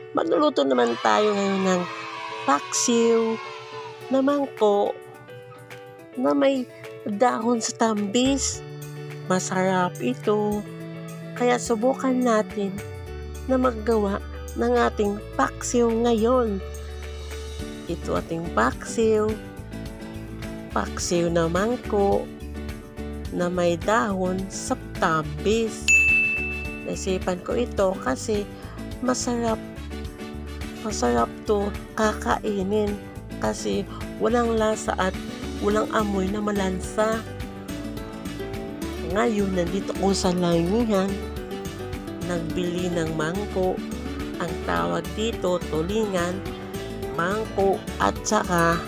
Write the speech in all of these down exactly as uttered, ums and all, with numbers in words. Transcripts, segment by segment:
Magluluto naman tayo ngayon ng paksiw na mangko na may dahon sa tambis. Masarap ito. Kaya subukan natin na maggawa ng ating paksiw ngayon. Ito ating paksiw. Paksiw na mangko na may dahon sa tambis. Naisipan ko ito kasi masarap. Masarap to kakainin kasi walang lasa at walang amoy na malansa. Ngayon, nandito ko sa langihan, nagbili ng mangko. Ang tawag dito, tulingan, mangko, at saka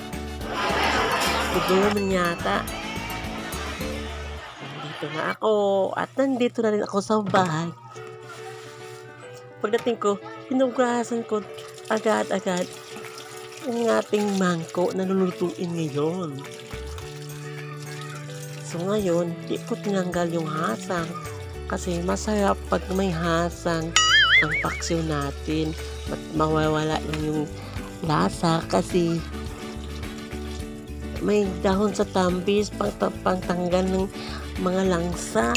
tugon yata. Nandito na ako at nandito na rin ako sa bahay. Pagdating ko, hinugasan ko agad-agad ang ating mangko na lulutuin ngayon. So ngayon, di ko tinanggal yung hasang kasi masarap pag may hasang ang paksiw natin. At mawawala lang yung lasa kasi may dahon sa tambis pang, pang tanggal ng mga langsa.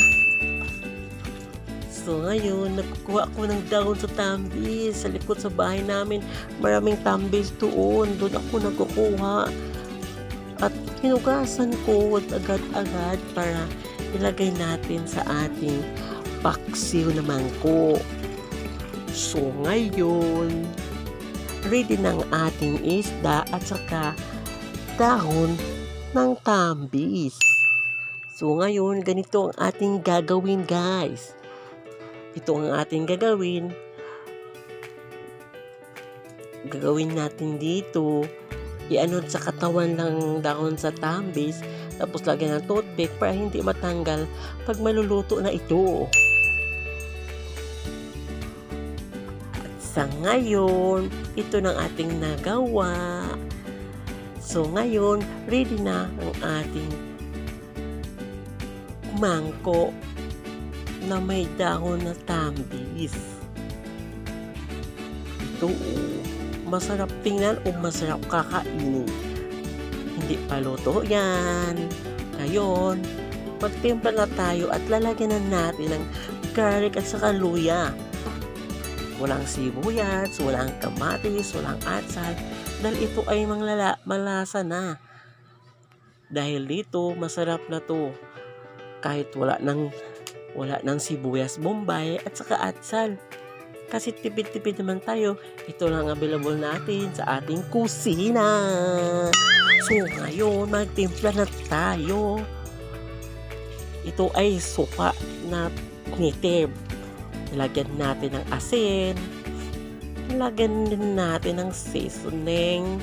So ngayon, nagkukuha ko ng dahon sa tambis sa likod sa bahay namin. Maraming tambis doon. Doon ako nagkukuha. At hinugasan ko agad-agad para ilagay natin sa ating paksiw na mangko. So ngayon, ready ng ating isda at saka dahon ng tambis. So ngayon, ganito ang ating gagawin, guys. Ito ang ating gagawin. Gagawin natin dito. I-anod sa katawan ng dahon sa tambis. Tapos lagyan ng toothpick para hindi matanggal pag maluluto na ito. At sa ngayon, ito ng ating nagawa. So ngayon, ready na ang ating mangko na may dahon na tambis. Ito, masarap tingnan o masarap kakainin. Hindi pa luto yan. Ngayon, magtimpla na tayo at lalagyan na natin ng garlic at saka luya. Walang sibuyas, walang kamatis, walang atsal. Dahil ito ay manglala, malasa na. Dahil dito, masarap na to. Kahit wala ng wala ng sibuyas bombay at saka atsal. Kasi tipid-tipid naman tayo. Ito lang available natin sa ating kusina. So ngayon, magtimpla na tayo. Ito ay suka na nitib. Lagyan natin ng asin. Lagyan din natin ng seasoning.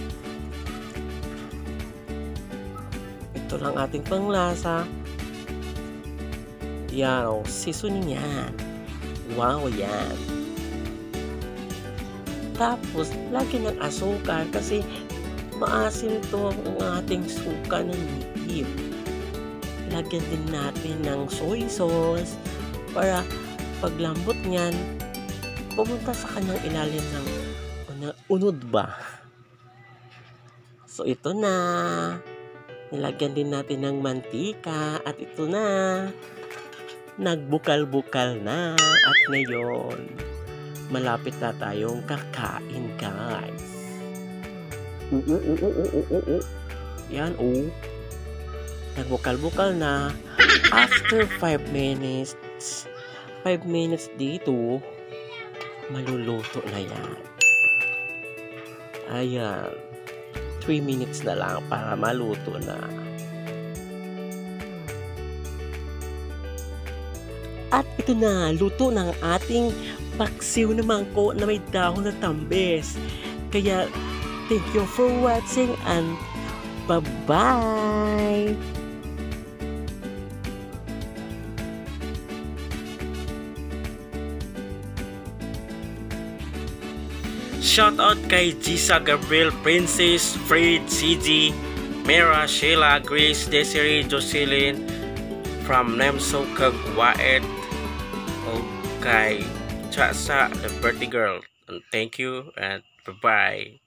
Ito lang ating panglasa. Yan, oh, seasoning yan. Wow, yan. Tapos, lagyan ng asukal kasi maasim to ang ating suka ng nitib. Lagyan din natin ng soy sauce para paglambot niyan, pumunta sa kanyang ilalim ng unod ba. So, ito na. Nilagyan din natin ng mantika at ito na. Nagbukal-bukal na at ngayon malapit na tayong kakain, guys. Uh, uh, uh, uh, uh, uh, uh. Yan, oh. Nagbukal-bukal na. After five minutes, five minutes dito, maluluto na yan. Ayan. three minutes na lang para maluto na. At ito na, luto ng ating paksiw na mangko na may dahon na tambis. Kaya, thank you for watching and bye-bye! Shoutout kay Gisa, Gabriel, Princess, Fred, C G, Mera, Sheila, Grace, Desiree, Jocelyn, from Nemso, Kagwaet, o kay Chasa, the birthday girl. And thank you and bye-bye.